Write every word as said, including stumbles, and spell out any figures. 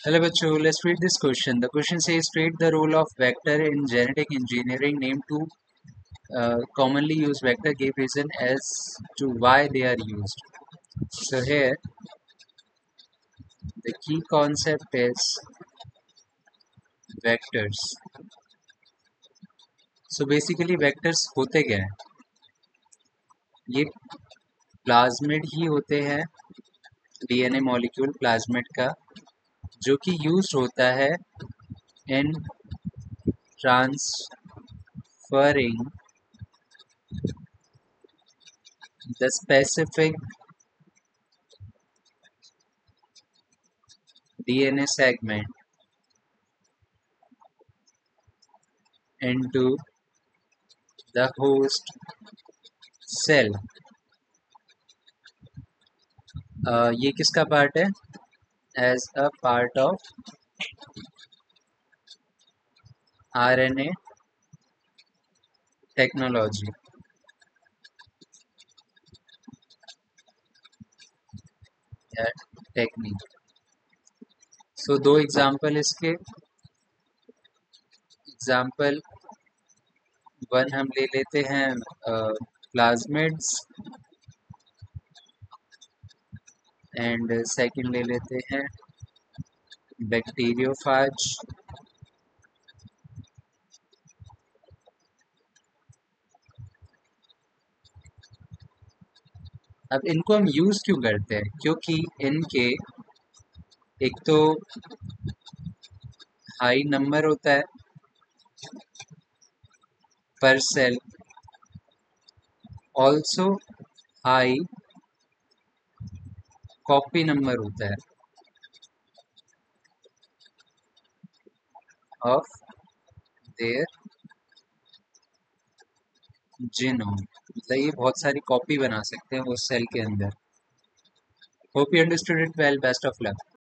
Hello, bachcho. Let's read this question. The question says, state the role of vector in genetic engineering. Name two uh, commonly used vector. Give reason as to why they are used. So here, the key concept is vectors. So basically, vectors होते क्या हैं? ये plasmid ही होते हैं, DNA molecule plasmid का, जो कि use होता है in transferring the specific DNA segment into the host cell. uh, ये किसका पार्ट है? As a part of RNA technology या टेक्निक. सो दो एग्जाम्पल इसके. एग्जाम्पल वन हम ले लेते हैं प्लाज्मिड्स, एंड सेकंड ले लेते हैं बैक्टीरियोफाज. अब इनको हम यूज क्यों करते हैं? क्योंकि इनके एक तो हाई नंबर होता है per cell, also high copy number होता है ऑफ देयर जीनोम. मतलब ये बहुत सारी कॉपी बना सकते हैं उस सेल के अंदर. Hope you understood it well. Best of luck.